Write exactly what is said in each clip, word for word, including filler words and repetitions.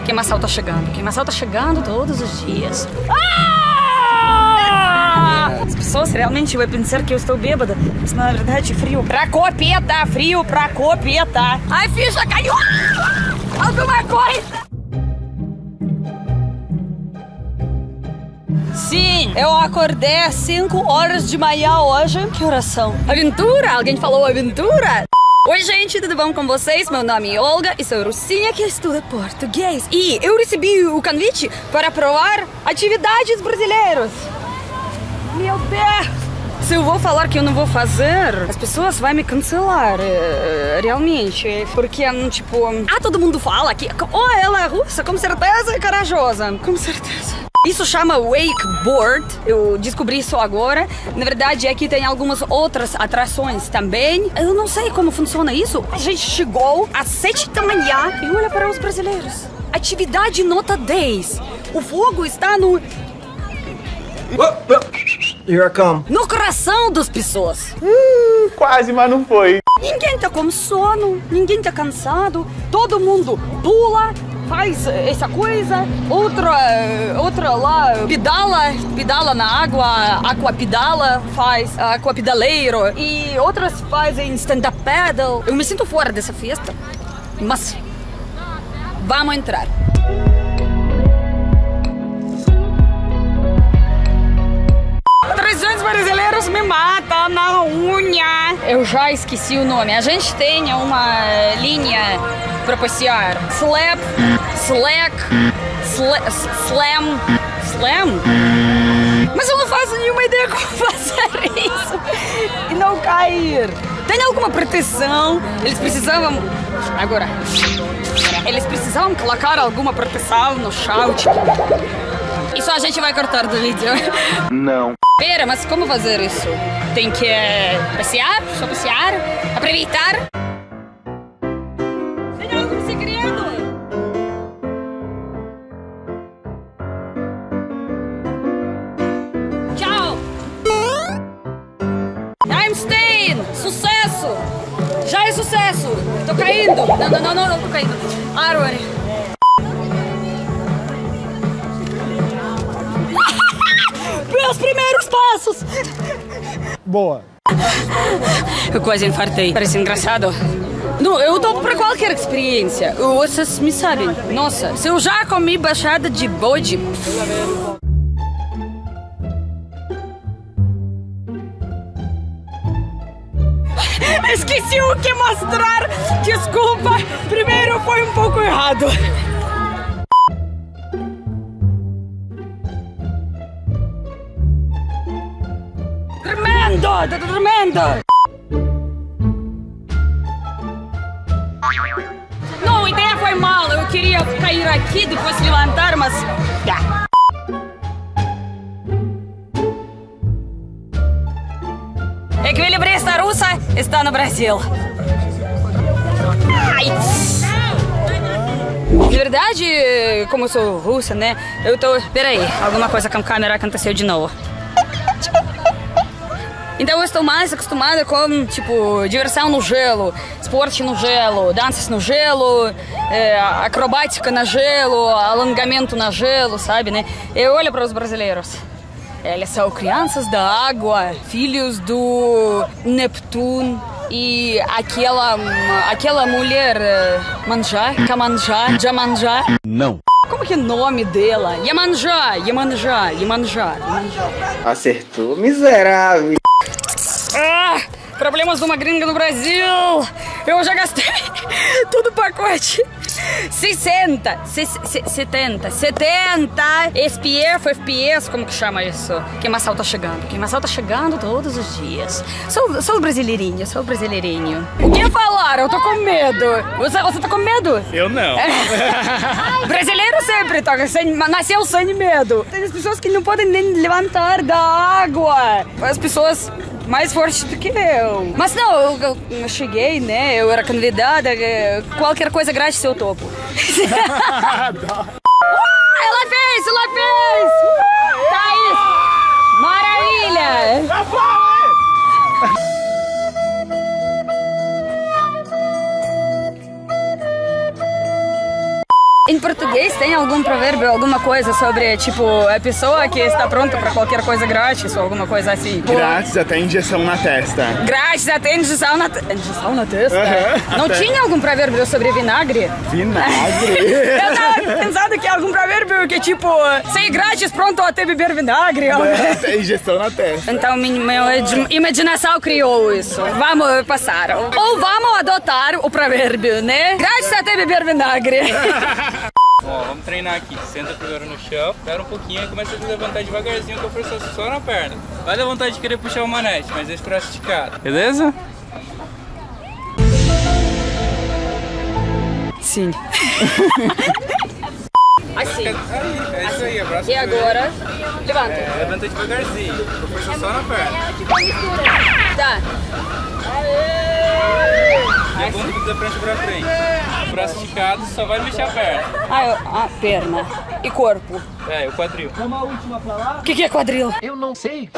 Queimação tá chegando. Queimação tá chegando todos os dias. Ah! As pessoas realmente vão pensar que eu estou bêbada, mas na verdade frio pra copeta, frio pra copeta. Ai, ficha caiu! Alguma coisa! Sim, eu acordei às cinco horas de manhã hoje. Que horas são? Aventura? Alguém falou aventura? Oi gente, tudo bom com vocês? Meu nome é Olga e sou russinha que estuda português. E eu recebi o convite para provar atividades brasileiras. Meu Deus! Se eu vou falar que eu não vou fazer, as pessoas vão me cancelar, realmente. Porque, tipo, ah, todo mundo fala que, oh, ela é russa, com certeza é corajosa. Com certeza. Isso chama wakeboard, eu descobri isso agora. Na verdade, aqui tem algumas outras atrações também. Eu não sei como funciona isso. A gente chegou às sete da manhã e olha para os brasileiros. Atividade nota dez. O fogo está no... Here I come. No coração das pessoas. Hum, quase, mas não foi. Ninguém tá com sono, ninguém tá cansado. Todo mundo pula, faz essa coisa, outra, outra lá pedala, pedala na água, aquapedala, faz aquapedaleiro, e outras fazem stand-up paddle. Eu me sinto fora dessa festa, mas vamos entrar. trezentos brasileiros me matam na unha. Eu já esqueci o nome. A gente tem uma linha para passear. Slap, slack, sla, slam, slam. Mas eu não faço nenhuma ideia como fazer isso e não cair. Tem alguma proteção? Eles precisavam... Agora. Eles precisavam colocar alguma proteção no chão, tipo... Isso a gente vai cortar do vídeo. Não. Pera, mas como fazer isso? Tem que é, passear, só passear, aproveitar. Tem algum segredo? Tchau. I'm staying. Sucesso. Já é sucesso. Tô caindo. Não, não, não, não, não tô caindo. Árvore. Meus primeiros passos! Boa! Eu quase infartei. Parece engraçado. Não, eu tô pra qualquer experiência. Vocês me sabem. Nossa, se eu já comi baixada de bode... Esqueci o que mostrar. Desculpa. Primeiro foi um pouco errado. Tremendo! Tremendo! Não, a ideia foi mal. Eu queria cair aqui, depois levantar, mas... Equilibrista russa está no Brasil. Ai. Na verdade, como eu sou russa, né? Eu tô... Peraí, alguma coisa com a câmera aconteceu de novo. Então eu estou mais acostumada com, tipo, diversão no gelo, esporte no gelo, danças no gelo, é, acrobática no gelo, alongamento no gelo, sabe, né? Eu olho para os brasileiros. Eles são crianças da água, filhos do Neptuno e aquela, aquela mulher, Manjá, Kamanjá, Jamanjá. Não. Como que é o nome dela? Iemanjá, Iemanjá, Iemanjá, Iemanjá. Acertou, miserável. Ah, problemas de uma gringa no Brasil. Eu já gastei todo o pacote. sessenta, setenta, setenta S P F, F P S, como que chama isso? Queimação tá chegando. Queimação tá chegando todos os dias. Sou, sou brasileirinho, sou brasileirinho. O que falar? Eu tô com medo. Você, você tá com medo? Eu não. Brasileiro sempre tá sem, nasceu sem medo. Tem as pessoas que não podem nem levantar da água. As pessoas mais fortes do que eu. Mas não, eu, eu cheguei, né? Eu era convidada. Qualquer coisa grátis eu topo. uh, ela fez, ela fez! Thaís! Maravilha! Em português português tem algum provérbio, alguma coisa sobre, tipo, a pessoa que está pronta para qualquer coisa grátis ou alguma coisa assim? Grátis até injeção na testa. Grátis até injeção na, te... injeção na testa? Uhum, Não até. tinha algum provérbio sobre vinagre? Vinagre? Eu tava pensando que é algum provérbio que, tipo, sem grátis, pronto até beber vinagre. Até injeção na testa. Então, minha imaginação criou isso. Vamos passar. Ou vamos adotar o provérbio, né? Grátis até beber vinagre. Ó, vamos treinar aqui. Senta primeiro no chão, espera um pouquinho e começa a levantar devagarzinho com a força só na perna. Vai dar vontade de querer puxar o manete, mas esse braço esticado. Beleza? Sim. Assim. Aí, é isso aí, abraço. E agora, levanta. É, levanta devagarzinho, com força só na perna. Tá. E a bunda da frente pra frente. O braço esticado, só vai mexer a perna. Ah, eu, ah, perna. E corpo. É, o quadril. O que, que é quadril? Eu não sei.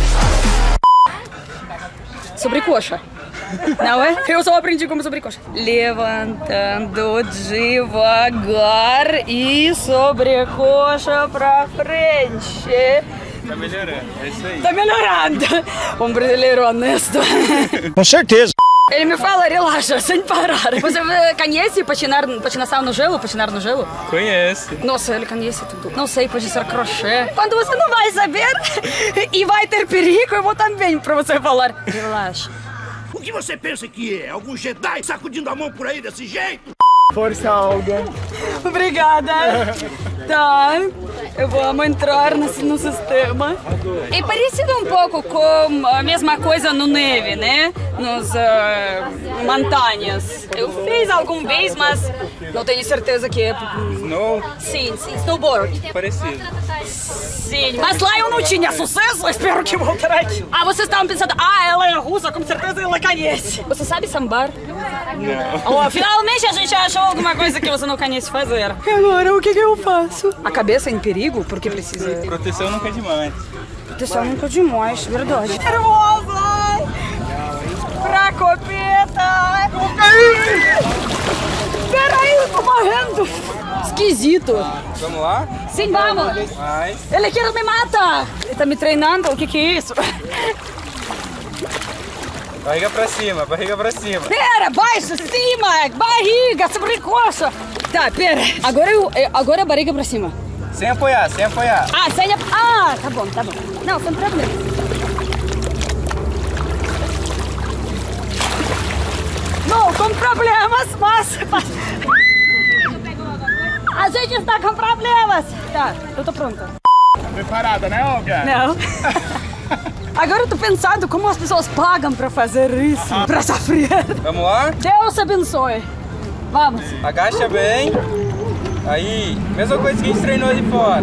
Sobrecoxa. Não é? Eu só aprendi como sobrecoxa. Levantando devagar e sobrecoxa pra frente. Tá melhorando, é isso aí. Tá melhorando. Um brasileiro honesto. Com certeza. Ele me fala, relaxa, sem parar. Você conhece patinar, patinação no gelo? Patinar no gelo? Conhece. Nossa, ele conhece tudo. Não sei, pode ser crochê. Quando você não vai saber e vai ter perigo, eu vou também pra você falar. Relaxa. O que você pensa que é? Algum Jedi sacudindo a mão por aí desse jeito? Força, Olga. Obrigada. Tá, eu vou entrar nesse, no sistema. É parecido um pouco com a mesma coisa no neve, né? Nos uh, montanhas. Eu fiz alguma vez, mas não tenho certeza que é. Snow, Sim, sim, snowboard. parecido. Sim, mas lá eu não tinha sucesso, espero que voltará aqui. Ah, vocês estavam pensando, ah, ela é russa, com certeza ela conhece. Você sabe sambar? Não. Oh, finalmente a gente achou alguma coisa que você não conhece fazer. E agora, o que, que eu faço? A cabeça é em perigo? Porque precisa... Proteção nunca é demais. Proteção nunca é demais, verdade. Nervosa! Pra copeta! Peraí, eu tô morrendo! Esquisito. Vamos lá? Sim, vamos! Mais. Ele quer me matar! Ele tá me treinando? O que que é isso? Barriga pra cima, barriga pra cima. Pera, baixo, cima, barriga, sobrecoxa. Tá, pera. Agora, eu, eu- agora a barriga pra cima. Sem apoiar, sem apoiar. Ah, sem a... Ah, tá bom, tá bom. Não, sem problema. Não, com problemas, mas... mas- A gente está com problemas. Tá, eu tô pronta. Preparada, né, Olga? Não. Agora eu tô pensando como as pessoas pagam pra fazer isso, pra sofrer. Vamos lá? Deus abençoe. Vamos. Agacha bem. Aí, mesma coisa que a gente treinou ali fora.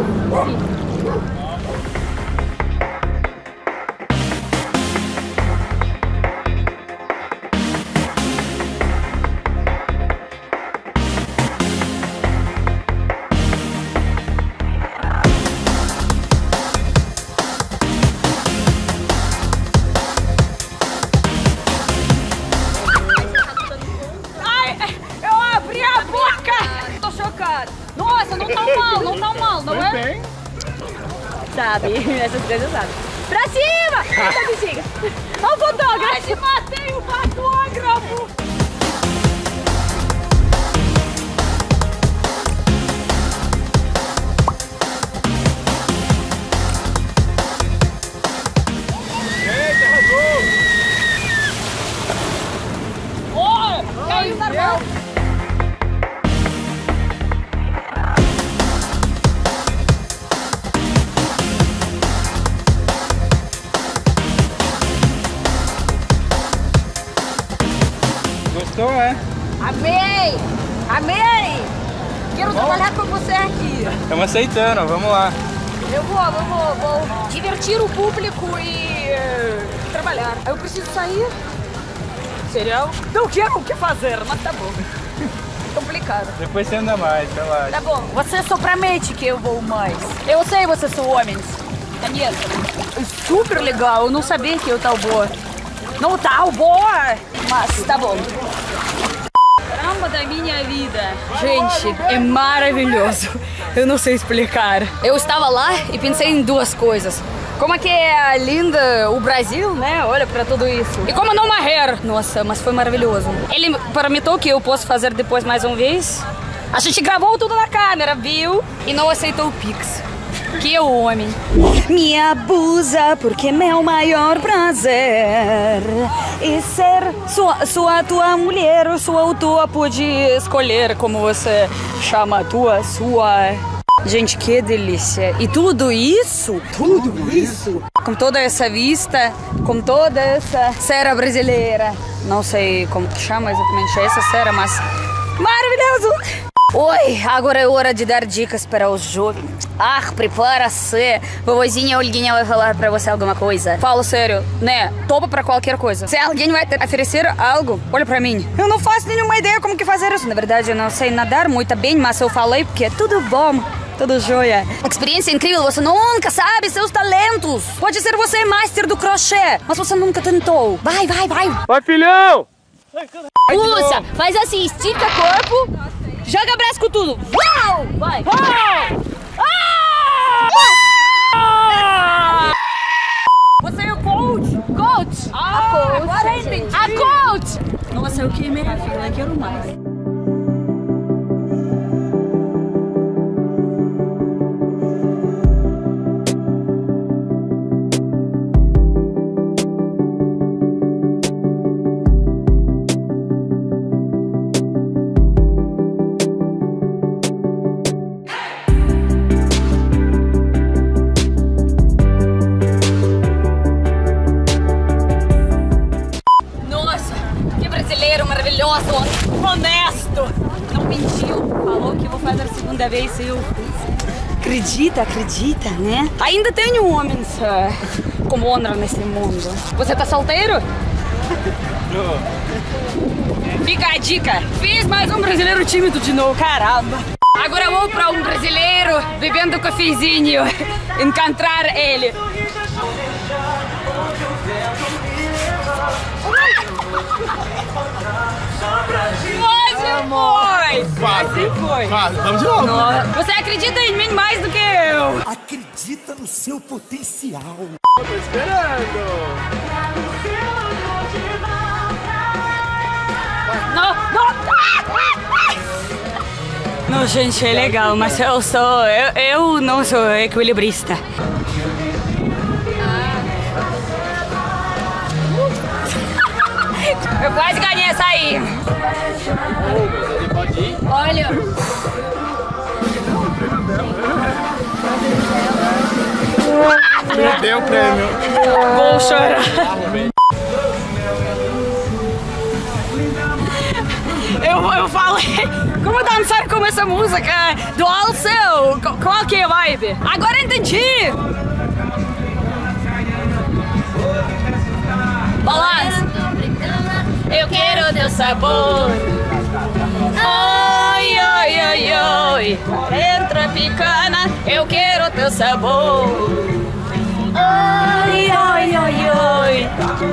Ai, eu abri a boca! Tô chocada. Nossa, não tá mal, não tá mal, não é? Bem. Sabe, essas coisas sabe. Pra cima! Eita, bexiga! Ó o fotógrafo! Quase matei o fotógrafo! Eita, arrasou. Ó, caiu na mão! Gostou, é? Amei! Amei! Quero trabalhar com você aqui. Estamos aceitando, vamos lá. Eu vou, eu vou, vou divertir o público e eh, trabalhar. Eu preciso sair. Serial? Não quero o que fazer, mas tá bom. Complicado. Depois você anda mais, relaxa. Tá bom, você só promete que eu vou mais. Eu sei, vocês são homens. Conheço. É super legal, eu não sabia que eu tal boa. Não tal boa, mas tá bom. Caramba, da minha vida. Gente, é maravilhoso. Eu não sei explicar. Eu estava lá e pensei em duas coisas. Como é que é linda o Brasil, né? Olha pra tudo isso. E como não morrer. Nossa, mas foi maravilhoso. Ele prometeu que eu posso fazer depois mais uma vez. A gente gravou tudo na câmera, viu? E não aceitou o Pix. Que é o homem. Me abusa porque meu maior prazer é ser sua, sua tua mulher, sua tua pode escolher como você chama tua, sua. Gente, que delícia. E tudo isso, tudo isso, com toda essa vista, com toda essa cera brasileira. Não sei como que chama exatamente essa cera, mas maravilhoso. Oi, agora é hora de dar dicas para os jovens. Ah, prepara-se. Vovozinha Olguinha vai falar pra você alguma coisa. Falo sério, né? Topa pra qualquer coisa. Se alguém vai te oferecer algo, olha pra mim. Eu não faço nenhuma ideia como que fazer isso. Na verdade, eu não sei nadar muito bem, mas eu falei porque é tudo bom. Tudo jóia. Experiência incrível, você nunca sabe seus talentos. Pode ser você master do crochê, mas você nunca tentou. Vai, vai, vai. Vai, filhão! Puxa, faz assim, estica o corpo, joga braço com tudo. Uau! Vai. Uau! Ah! Você é o coach? Coach! Ah, a coach. Agora entendi. A coach! Nossa, eu queimei a fila, eu quero mais. Honesto, não mentiu, falou que eu vou fazer a segunda vez e eu fiz. Acredita, acredita, né? Ainda tenho homens uh, como honra nesse mundo. Você tá solteiro? Não. Fica a dica, fiz mais um brasileiro tímido de novo, caramba. Agora eu vou pra um brasileiro bebendo cafezinho, encontrar ele. Quase foi! Quase foi! Quase, vamos de novo! Nossa, você acredita em mim mais do que eu! Acredita no seu potencial! Eu tô esperando! Não, não! Não, gente, é legal, mas eu sou... Eu, eu não sou equilibrista. Eu quase ganhei essa aí. Olha. Perdeu o prêmio. Vou chorar. Eu, eu falei, como dançar com essa música do Alceu? Qual que é a vibe? Agora entendi. Balança. Eu quero teu sabor. Oi, oi, oi, oi. Entra picana. Eu quero teu sabor. Oi, oi, oi, oi.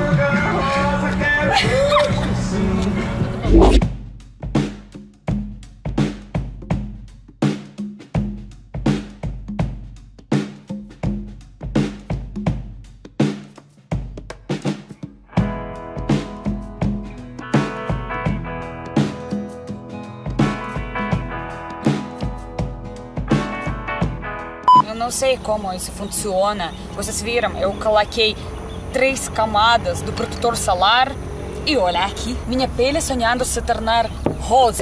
Não sei como isso funciona. Vocês viram, eu coloquei três camadas do protetor solar e olha aqui, minha pele sonhando se tornar rosa.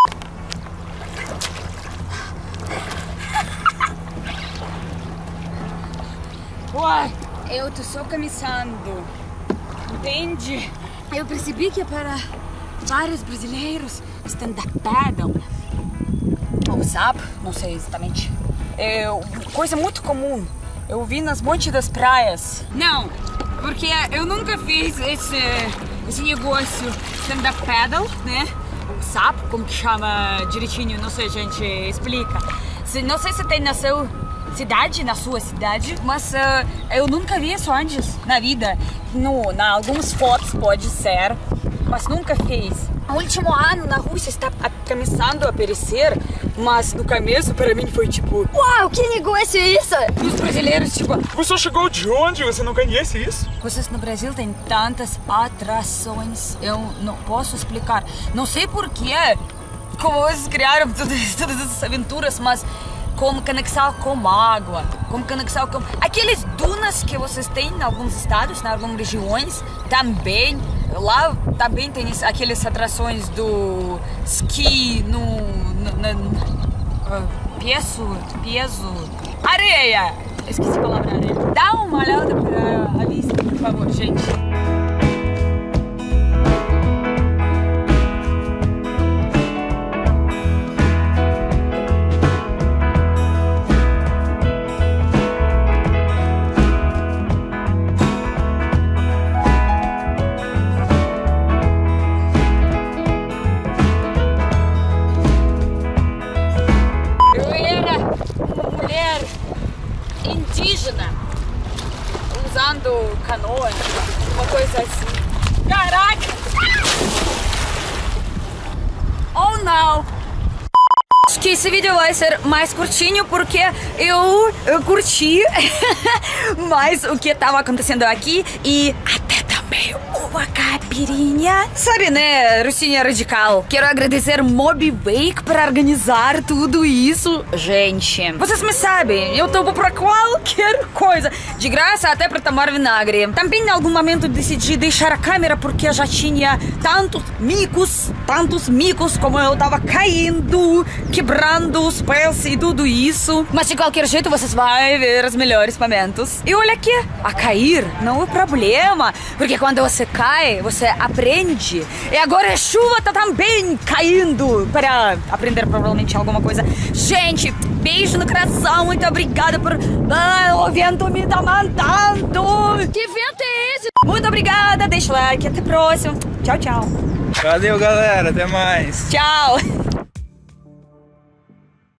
Uai, eu tô só começando, entende? Eu percebi que é para vários brasileiros stand-up paddle, ou sabe, não sei exatamente. É coisa muito comum. Eu vi nas montes das praias. Não, porque eu nunca fiz esse, esse negócio stand-up paddle, né? Sabe como que chama direitinho? Não sei, gente, explica. Se, não sei se tem na sua cidade, na sua cidade, mas uh, eu nunca vi isso antes na vida. No, na algumas fotos pode ser, mas nunca fez. O último ano na Rússia está começando a aparecer, mas no começo para mim foi tipo, uau, que negócio é isso? E os brasileiros tipo, você chegou de onde? Você não conhece isso? Vocês no Brasil têm tantas atrações, eu não posso explicar. Não sei porquê, como vocês criaram todas, todas essas aventuras, mas como conexão com água, como conexão com... Aqueles dunas que vocês têm em alguns estados, em algumas regiões, também. Lá também tem aquelas atrações do esqui no... no, no uh, peso, peso... Areia! Esqueci a palavra areia. Dá uma olhada para a lista, por favor, gente. Indígena usando canoa, uma coisa assim. Caraca! Oh não! Acho que esse vídeo vai ser mais curtinho porque eu, eu curti mais o que estava acontecendo aqui e até também uma caipirinha. Sabe, né, Russinha Radical? Quero agradecer Moby Bake por organizar tudo isso. Gente, vocês me sabem, eu topo pra qualquer coisa. De graça até pra tomar vinagre. Também em algum momento decidi deixar a câmera porque eu já tinha tantos micos, tantos micos como eu tava caindo, quebrando os pés e tudo isso. Mas de qualquer jeito vocês vão ver os melhores momentos. E olha aqui, a cair não é problema, porque quando você cai, você aprende. E agora a chuva tá também caindo para aprender provavelmente alguma coisa. Gente, beijo no coração, muito obrigada por... Ah, o vento me tá matando. Que vento é esse? Muito obrigada, deixa o like, até o próximo. Tchau, tchau. Valeu, galera, até mais. Tchau.